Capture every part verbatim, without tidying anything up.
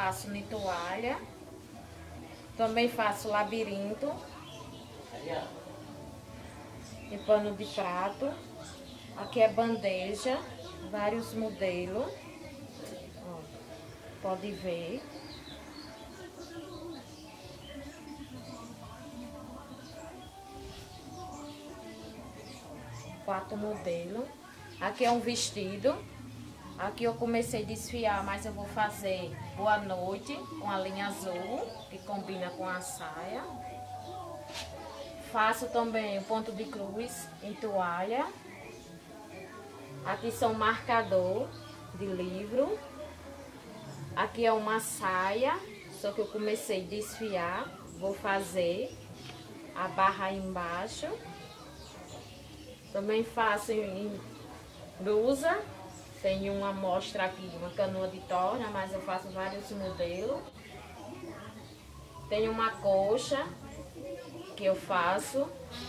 faço em toalha. Também faço labirinto. Em pano de prato. Aqui é bandeja, vários modelos. Ó, pode ver. Quatro modelos. Aqui é um vestido. Aqui eu comecei a desfiar, mas eu vou fazer boa noite com a linha azul, que combina com a saia. Faço também o ponto de cruz em toalha. Aqui são marcador de livro. Aqui é uma saia, só que eu comecei a desfiar. Vou fazer a barra aí embaixo. Também faço em blusa. Tem uma amostra aqui, uma canoa de torna, mas eu faço vários modelos. Tem uma coxa que eu faço.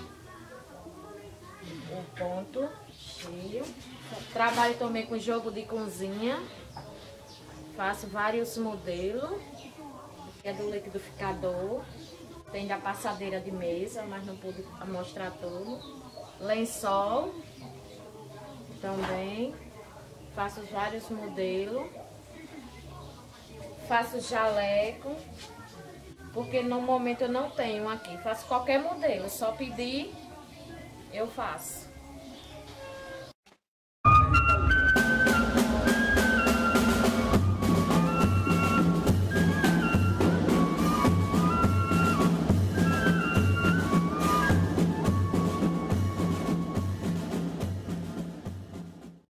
O ponto cheio. Trabalho também com jogo de cozinha. Faço vários modelos. É do liquidificador. Tem da passadeira de mesa, mas não pude mostrar tudo. Lençol. Também. Faço vários modelos. Faço jaleco. Porque no momento eu não tenho aqui. Faço qualquer modelo. Só pedir, eu faço.